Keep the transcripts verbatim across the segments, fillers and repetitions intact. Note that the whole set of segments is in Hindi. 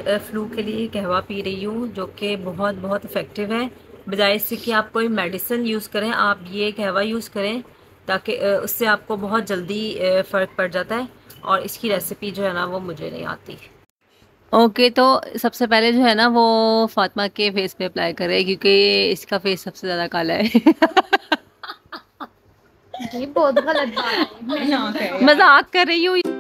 फ़्लू के लिए कहवा पी रही हूँ, जो कि बहुत बहुत इफ़ेक्टिव है। बजाय इससे कि आप कोई मेडिसिन यूज़ करें, आप ये कहवा यूज़ करें, ताकि उससे आपको बहुत जल्दी फ़र्क पड़ जाता है। और इसकी रेसिपी जो है ना, वो मुझे नहीं आती। ओके okay, तो सबसे पहले जो है ना, वो फातिमा के फेस पे अप्लाई करें, क्योंकि इसका फेस सबसे ज़्यादा काला है। ये बहुत गलत बात है। मजाक कर रही हूँ।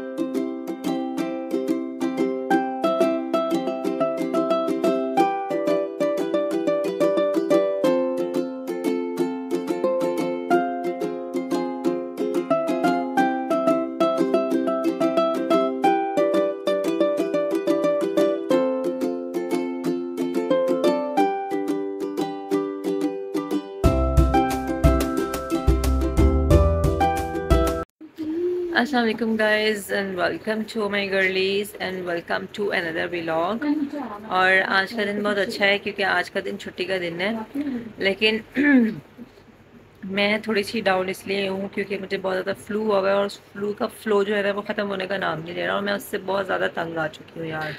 अस्सलाम वालेकुम guys and welcome to my girlies and welcome to another vlog. और आज का दिन बहुत अच्छा है, क्योंकि आज का दिन छुट्टी का दिन है। लेकिन मैं थोड़ी सी डाउन इसलिए हूँ क्योंकि मुझे बहुत ज़्यादा फ्लू हो गया, और उस फ्लू का फ्लो जो है ना, वो ख़त्म होने का नाम नहीं ले रहा, और मैं उससे बहुत ज़्यादा तंग आ चुकी हूँ यार।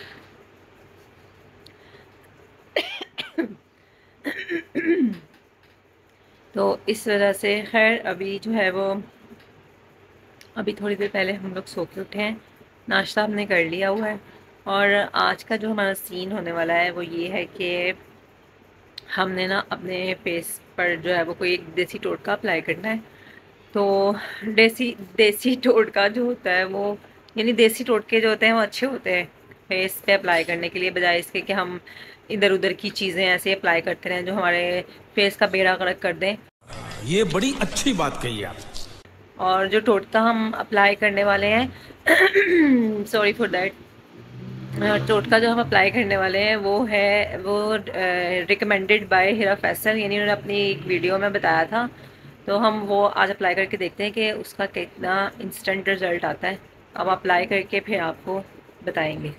तो इस वजह से खैर अभी जो है वो अभी थोड़ी देर पहले हम लोग सो के उठे हैं, नाश्ता हमने कर लिया हुआ है। और आज का जो हमारा सीन होने वाला है वो ये है कि हमने ना अपने फेस पर जो है वो कोई एक देसी टोटका अप्लाई करना है। तो देसी देसी टोटका जो होता है वो, यानी देसी टोटके जो होते हैं वो अच्छे होते हैं फेस पे अप्लाई करने के लिए, बजाय इसके कि हम इधर उधर की चीज़ें ऐसे अप्लाई करते रहें जो हमारे फेस का बेड़ा गर्क कर दें। ये बड़ी अच्छी बात कही आप। और जो टोटका हम अप्लाई करने वाले हैं सॉरी फॉर दैट, टोटका जो हम अप्लाई करने वाले हैं वो है वो रिकमेंडेड बाय हिरा फैसल, यानी उन्होंने अपनी एक वीडियो में बताया था। तो हम वो आज अप्लाई करके देखते हैं कि उसका कितना इंस्टेंट रिज़ल्ट आता है। अब अप्लाई करके फिर आपको बताएंगे।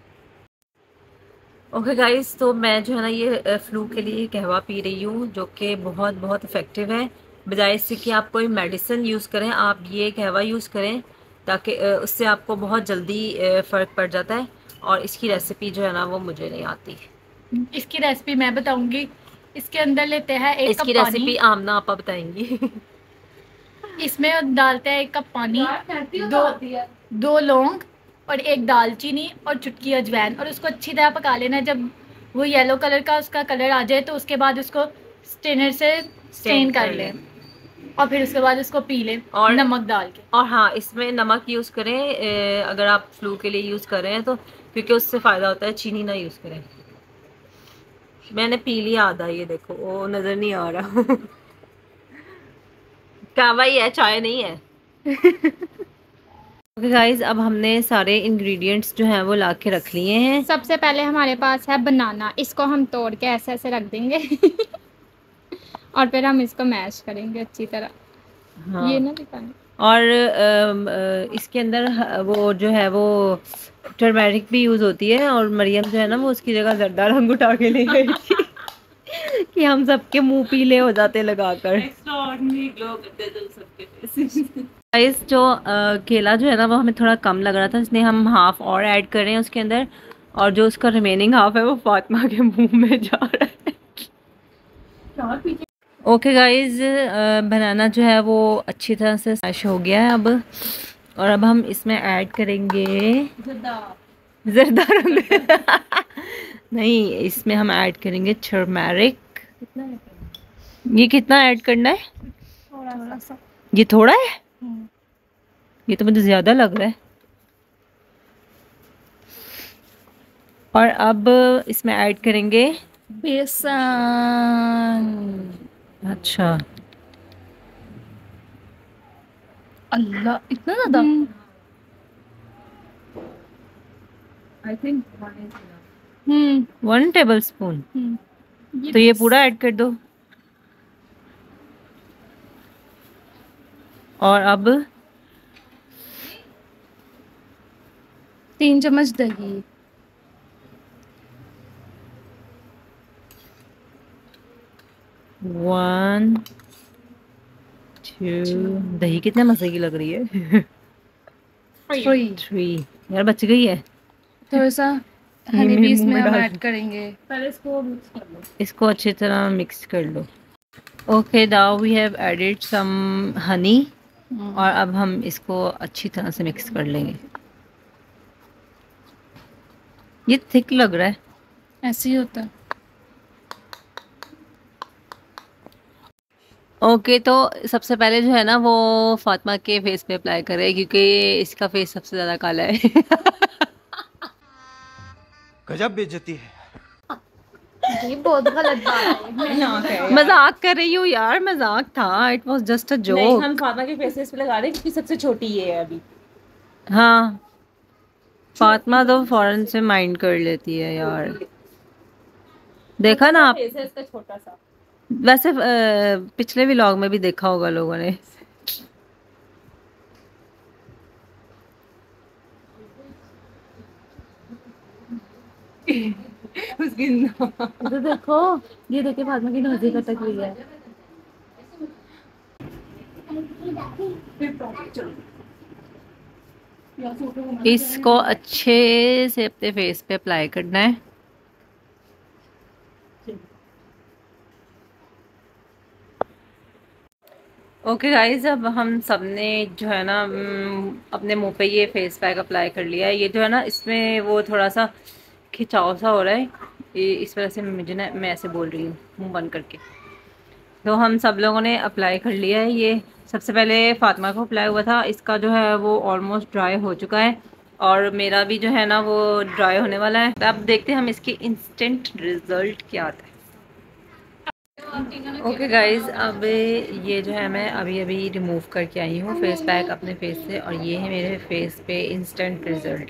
ओके गाइस, तो मैं जो है ना ये फ़्लू के लिए कहवा पी रही हूँ, जो कि बहुत बहुत इफ़ेक्टिव है। बजाय इससे कि आप कोई मेडिसिन यूज़ करें, आप ये कहवा यूज़ करें, ताकि उससे आपको बहुत जल्दी फ़र्क पड़ जाता है। और इसकी रेसिपी जो है ना, वो मुझे नहीं आती। इसकी रेसिपी मैं बताऊंगी। इसके अंदर लेते हैं एक इसकी कप पानी। रेसिपी आमना आपा बताएंगी। इसमें डालते हैं एक कप पानी, दो दो लौंग और एक दालचीनी और चुटकी अजवाइन, और उसको अच्छी तरह पका लेना। जब वो येलो कलर का उसका कलर आ जाए तो उसके बाद उसको स्ट्रेनर से स्ट्रेन कर लें, और फिर उसके बाद उसको पी लें और नमक डाल के। और हाँ, इसमें नमक यूज़ करें अगर आप फ्लू के लिए यूज़ कर रहे हैं तो, क्योंकि उससे फ़ायदा होता है। चीनी ना यूज़ करें। मैंने पी लिया आधा, ये देखो वो नज़र नहीं आ रहा। कहवा ही है, चाय नहीं है। ओके गाइस, अब हमने सारे इंग्रेडिएंट्स जो हैं वो ला के रख लिए हैं। सबसे पहले हमारे पास है बनाना, इसको हम तोड़ के ऐसे ऐसे रख देंगे। और फिर हम इसको मैश करेंगे अच्छी तरह। हाँ। ये ना दिखाना। और इसके अंदर वो जो है वो टर्मेरिक भी यूज़ होती है, और मरियम जो है ना वो उसकी जगह जर्दा रंग उठा के ले गई थी कि हम सबके मुंह पीले हो जाते लगाकर। गाइस, जो केला जो है ना वो हमें थोड़ा कम लग रहा था, इसलिए हम हाफ और ऐड कर रहे हैं उसके अंदर। और जो उसका रिमेनिंग हाफ है वो फातिमा के मुंह में जा रहा है। ओके गाइज, बनाना जो है वो अच्छी तरह से मैश हो गया है अब। और अब हम इसमें ऐड करेंगे जर्दा रंग। नहीं, इसमें हम ऐड करेंगे टर्मेरिक। ये कितना ऐड करना है? थोड़ा सा। ये थोड़ा है? ये तो मुझे ज़्यादा लग रहा है। और अब इसमें ऐड करेंगे बेसन। अच्छा, अल्लाह, इतना ज़्यादा? I think hmm one tablespoon. तो ये पूरा ऐड कर दो। और अब तीन चम्मच दही। वन टू, दही कितने मजे की लग रही है। थ्री। थ्री यार, बच गई है थोड़ा सा हनी भी मुंह इसमें में हम डाल ऐड करेंगे। पहले इसको मिक्स कर लो। इसको अच्छी तरह मिक्स कर लो। Okay, now we have added some honey और अब हम इसको अच्छी तरह से मिक्स कर लेंगे। ये थिक लग रहा है। ऐसे ही होता है। ओके, तो सबसे पहले जो है ना वो फातिमा के फेस पे अप्लाई करें क्योंकि इसका फेस सबसे ज़्यादा काला है। गजब बेइज्जती है। ये बहुत गलत बात है। मजाक कर रही हूँ यार, मजाक था। It was just a joke. नहीं, हम फातिमा के फेसेस पे लगा रहे हैं क्योंकि सबसे छोटी ये है अभी। हाँ, फातिमा तो फौरन से माइंड कर लेती है यार। देखा ना आप, फेस है इसका छोटा सा। वैसे अ, पिछले व्लॉग में भी देखा होगा लोगों ने। उसकी तो देखो, ये देखिए फातिमा की नोज़ी कटक हुई है। इसको अच्छे से अपने फेस पे अप्लाई करना है। ओके गाइज, अब हम सब ने जो है ना हम्म, अपने मुंह पे ये फेस पैक अप्लाई कर लिया है। ये जो है ना इसमें वो थोड़ा सा खिंचाव सा हो रहा है, ये इस वजह से मुझे ना, मैं ऐसे बोल रही हूँ मुंह बंद करके। तो हम सब लोगों ने अप्लाई कर लिया है। ये सबसे पहले फातिमा को अप्लाई हुआ था, इसका जो है वो ऑलमोस्ट ड्राई हो चुका है और मेरा भी जो है ना वो ड्राई होने वाला है। तो अब देखते हैं हम इसके इंस्टेंट रिजल्ट क्या आता है। ओके गाइज, अब ये जो है मैं अभी अभी रिमूव करके आई हूँ फेस पैक अपने फेस से और ये है मेरे फेस पे इंस्टेंट रिजल्ट।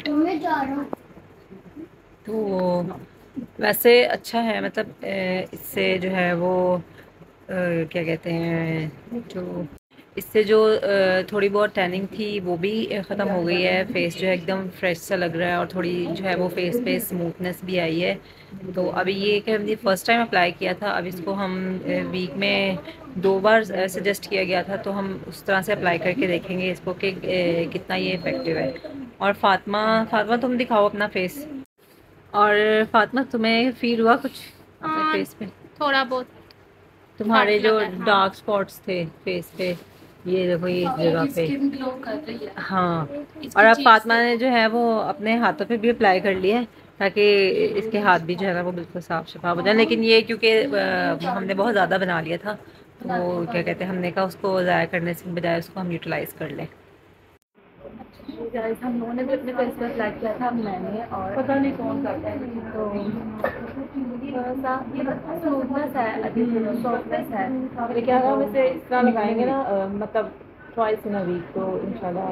तो वैसे अच्छा है, मतलब इससे जो है वो अ, क्या कहते हैं, जो इससे जो अ, थोड़ी बहुत टैनिंग थी वो भी ख़त्म हो गई है। फेस जो है एकदम फ्रेश सा लग रहा है और थोड़ी जो है वो फेस पे स्मूथनेस भी आई है। तो अभी ये कि हमने फर्स्ट टाइम अप्लाई किया था, अब इसको हम वीक में दो बार सजेस्ट किया गया था, तो हम उस तरह से अप्लाई करके देखेंगे इसको कि अ, कितना ये इफ़ेक्टिव है। और फातिमा फातिमा तुम दिखाओ अपना फेस। और फातिमा, तुम्हें फील हुआ कुछ अपने फेस पे? थोड़ा बहुत तुम्हारे फर्क जो लगा है, हाँ। डार्क स्पॉट्स थे फेस पे, ये देखो ये इस जगह पे। स्किन ग्लो कर रही है। हाँ, इसकी और अब चीज़ फातिमा से- ने जो है वो अपने हाथों पे भी अप्लाई कर लिया है ताकि इसके हाथ भी जो है ना वो बिल्कुल साफ शफाफ हो जाए। लेकिन ये क्योंकि अ, हमने बहुत ज़्यादा बना लिया था, तो क्या कहते हैं, हमने कहा उसको ज़ाया करने से बजाय उसको हम यूटिलाइज़ कर लें। गाइस, हम लोगों ने भी अपने फेस पे अप्लाई किया था, मैंने और पता नहीं कौन करता है, तो थोड़ा सा स्मूथनेस है, अभी सॉफ्टनेस है। लेकिन अगर हम इसे इस तरह लगाएंगे ना, अ, मतलब ट्वाइस इन अ वीक, तो इंशाल्लाह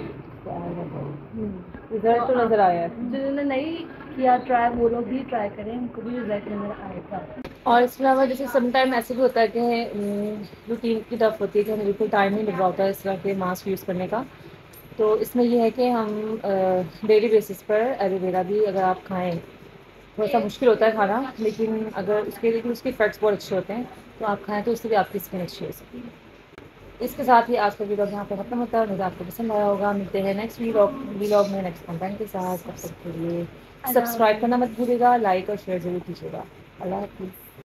रिजल्ट तो नज़र आया है। जिन्होंने नहीं किया ट्राई, वो लोग भी ट्राई करें, उनको भी रिजल्ट नजर आएगा। और इसके अलावा जैसे समटाइम ऐसे भी होता है कि रूटीन की तरफ होती है कि हमें बिल्कुल टाइम नहीं मिल रहा होता है इस तरह के मास्क यूज़ करने का। तो इसमें ये है कि हम डेली बेसिस पर एलोवेरा भी अगर आप खाएं, थोड़ा सा मुश्किल होता है खाना, लेकिन अगर उसके लेकिन उसके इफेक्ट्स बहुत अच्छे होते हैं, तो आप खाएं तो उससे भी आपकी स्किन अच्छी हो सकती है। इसके साथ ही आज का वीडियो यहाँ पे खत्म होता है। मुझे आपको पसंद आया होगा। मिलते हैं नेक्स्ट वीलॉग वीलॉग में नेक्स्ट कंटेंट के साथ। तब तक के लिए सब्सक्राइब करना मत भूलिएगा, लाइक और शेयर जरूर कीजिएगा। अल्लाह हाफिज़।